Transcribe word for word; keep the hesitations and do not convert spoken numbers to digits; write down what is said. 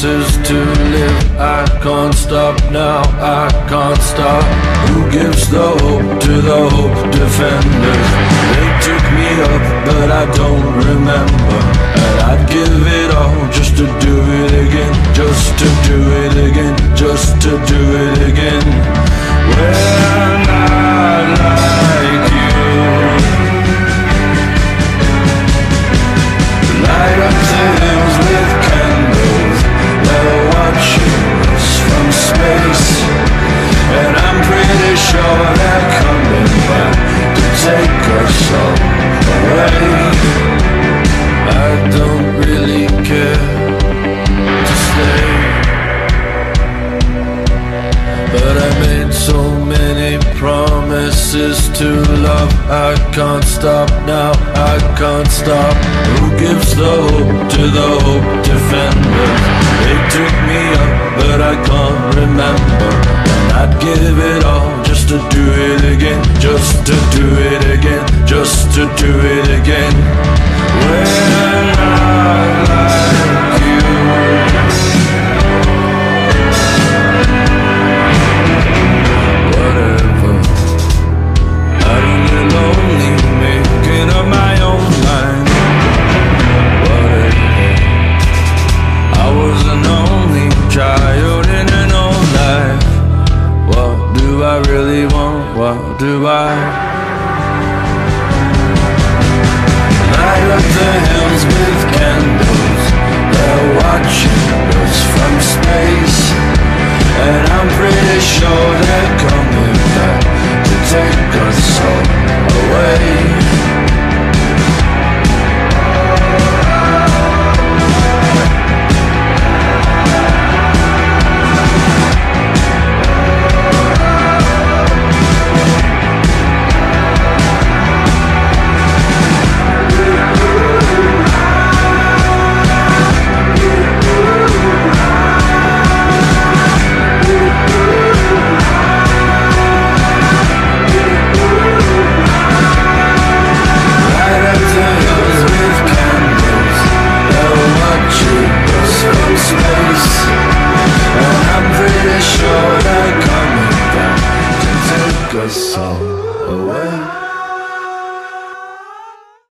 promises to live. I can't stop now, I can't stop. Who gives the hope to the hope defenders? They took me up, but I don't remember. And I'd give it all just to do it again, just to do it again, just to do it again. We're not like you. Light up the hills with candles, they're watching us from space. And I'm pretty sure they're coming back to take us all away. I don't really care to stay, but I made so many promises to love. I can't stop now, I can't stop. Who gives the hope to the hope defenders? They took me up, but I can't remember. And I'd give it all just to do it again, just to do it again, just to do it again. We're not like